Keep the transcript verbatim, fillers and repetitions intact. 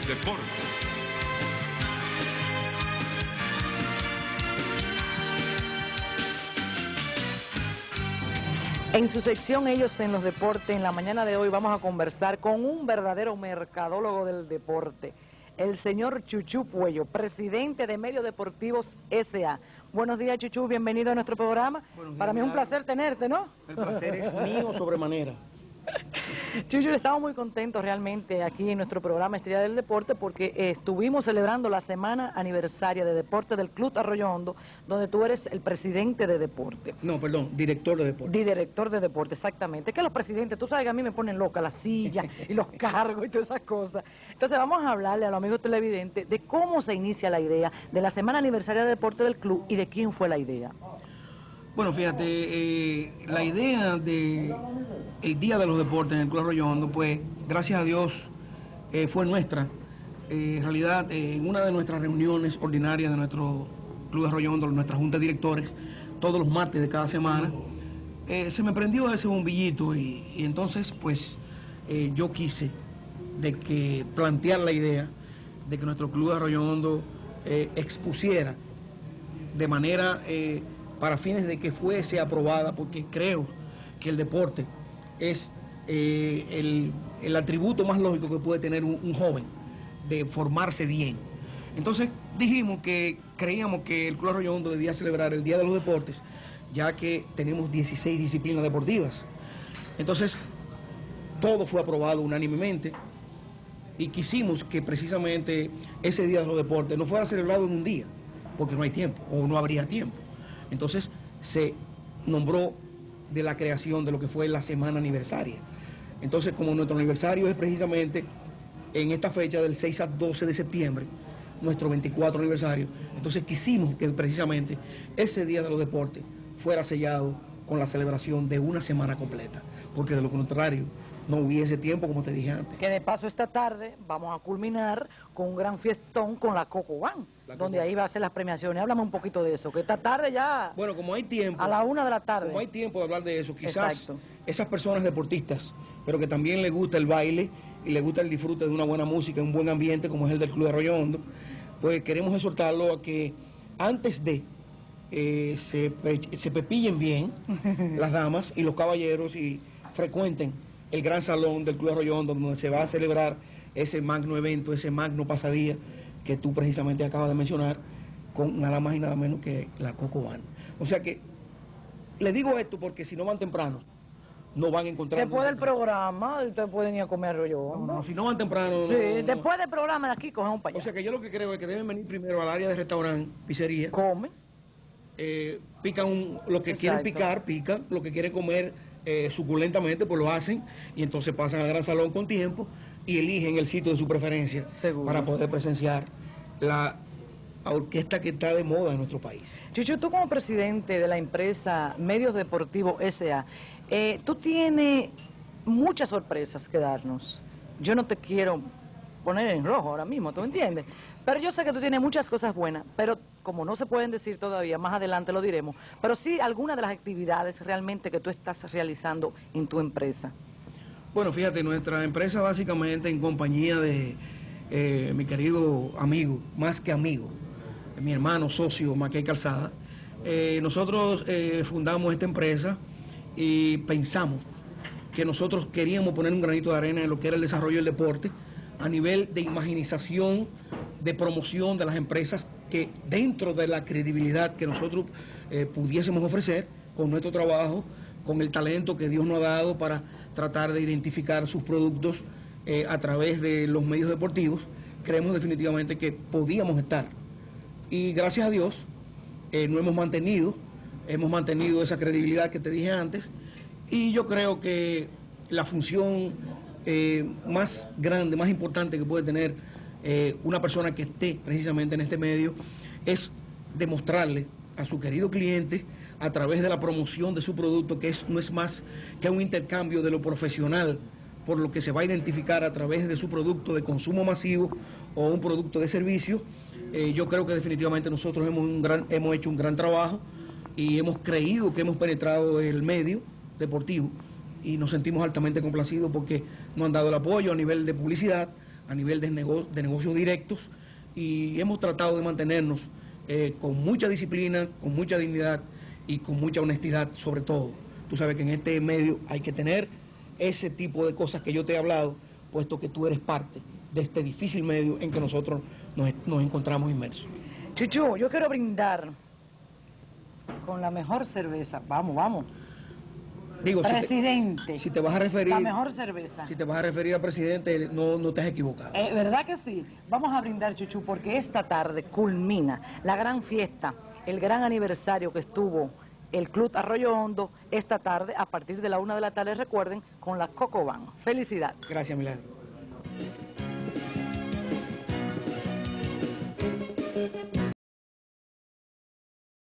deporte. En su sección Ellos en los Deportes, en la mañana de hoy vamos a conversar con un verdadero mercadólogo del deporte, el señor Chuchu Puello, presidente de Medios Deportivos S A Buenos días, Chuchu, bienvenido a nuestro programa. Para mí es un placer tenerte, ¿no? El placer es mío sobremanera. Chuchu, estamos muy contentos realmente aquí en nuestro programa Estrella del Deporte porque eh, estuvimos celebrando la semana aniversaria de deporte del Club Arroyo Hondo, donde tú eres el presidente de deporte. No, perdón, director de deporte. Director de deporte, exactamente. Que los presidentes, tú sabes que a mí me ponen loca las sillas y los cargos y todas esas cosas. Entonces vamos a hablarle a los amigos televidentes de cómo se inicia la idea de la semana aniversaria de deporte del club y de quién fue la idea. Bueno, fíjate, eh, la idea de el Día de los Deportes en el Club Arroyo Hondo, pues, gracias a Dios, eh, fue nuestra. Eh, en realidad, eh, en una de nuestras reuniones ordinarias de nuestro Club Arroyo Hondo, nuestra junta de directores, todos los martes de cada semana, eh, se me prendió ese bombillito y, y entonces, pues, eh, yo quise de que plantear la idea de que nuestro Club Arroyo Hondo eh, expusiera de manera... Eh, para fines de que fuese aprobada, porque creo que el deporte es eh, el, el atributo más lógico que puede tener un, un joven, de formarse bien. Entonces dijimos que creíamos que el Club Arroyo Hondo debía celebrar el Día de los Deportes, ya que tenemos dieciséis disciplinas deportivas. Entonces, todo fue aprobado unánimemente y quisimos que precisamente ese Día de los Deportes no fuera celebrado en un día, porque no hay tiempo, o no habría tiempo. Entonces se nombró de la creación de lo que fue la semana aniversaria. Entonces, como nuestro aniversario es precisamente en esta fecha del seis al doce de septiembre, nuestro veinticuatro aniversario, entonces quisimos que precisamente ese Día de los Deportes fuera sellado con la celebración de una semana completa, porque de lo contrario no hubiese tiempo, como te dije antes. Que de paso esta tarde vamos a culminar con un gran fiestón con la Coco One, donde Coco. Ahí va a ser las premiaciones. Háblame un poquito de eso, que esta tarde ya... Bueno, como hay tiempo... A la una de la tarde. Como hay tiempo de hablar de eso, quizás Exacto. Esas personas deportistas, pero que también les gusta el baile y les gusta el disfrute de una buena música, un buen ambiente como es el del Club Arroyo Hondo, pues queremos exhortarlo a que antes de eh, se, se pepillen bien las damas y los caballeros y frecuenten el gran salón del Club Arroyo Hondo, donde se va a celebrar ese magno evento, ese magno pasadía que tú precisamente acabas de mencionar, con nada más y nada menos que la Coco One. O sea que, le digo esto porque si no van temprano, no van a encontrar... Después del programa, ustedes pueden ir a comer Arroyo Hondo. No, no, si no van temprano... Sí, no, no, después no. del programa de aquí cogemos para allá. O sea que yo lo que creo es que deben venir primero al área de restaurante, pizzería. Comen. Eh, pican un, lo que Exacto. quieren picar, pican, lo que quieren comer... Eh, suculentamente, pues lo hacen y entonces pasan al gran salón con tiempo y eligen el sitio de su preferencia. Seguro. Para poder presenciar la orquesta que está de moda en nuestro país. Chuchu, tú como presidente de la empresa Medios Deportivos S A, eh, tú tienes muchas sorpresas que darnos. Yo no te quiero poner en rojo ahora mismo, ¿tú me entiendes? Pero yo sé que tú tienes muchas cosas buenas, pero como no se pueden decir todavía, más adelante lo diremos, pero sí algunas de las actividades realmente que tú estás realizando en tu empresa. Bueno, fíjate, nuestra empresa básicamente en compañía de eh, mi querido amigo, más que amigo, mi hermano socio Mackey Calzada, eh, nosotros eh, fundamos esta empresa y pensamos que nosotros queríamos poner un granito de arena en lo que era el desarrollo del deporte, a nivel de imaginización, de promoción de las empresas, que dentro de la credibilidad que nosotros eh, pudiésemos ofrecer con nuestro trabajo, con el talento que Dios nos ha dado para tratar de identificar sus productos eh, a través de los medios deportivos, creemos definitivamente que podíamos estar. Y gracias a Dios eh, no hemos mantenido, hemos mantenido esa credibilidad que te dije antes, y yo creo que la función Eh, más grande, más importante que puede tener eh, una persona que esté precisamente en este medio es demostrarle a su querido cliente, a través de la promoción de su producto, que es, no es más que un intercambio de lo profesional, por lo que se va a identificar a través de su producto de consumo masivo o un producto de servicio. Eh, yo creo que definitivamente nosotros hemos, un gran, hemos hecho un gran trabajo y hemos creído que hemos penetrado el medio deportivo, y nos sentimos altamente complacidos porque nos han dado el apoyo a nivel de publicidad, a nivel de, nego de negocios directos, y hemos tratado de mantenernos eh, con mucha disciplina, con mucha dignidad y con mucha honestidad sobre todo. Tú sabes que en este medio hay que tener ese tipo de cosas que yo te he hablado, puesto que tú eres parte de este difícil medio en que nosotros nos, nos encontramos inmersos. Chuchu, yo quiero brindar con la mejor cerveza. Vamos, vamos. Digo, presidente. Si te, si te vas a referir... La mejor cerveza. Si te vas a referir al presidente, no, no te has equivocado. Eh, ¿Verdad que sí? Vamos a brindar, Chuchu, porque esta tarde culmina la gran fiesta, el gran aniversario que estuvo el Club Arroyo Hondo esta tarde, a partir de la una de la tarde, recuerden, con la Cocoban. Felicidad. Gracias, Milagro.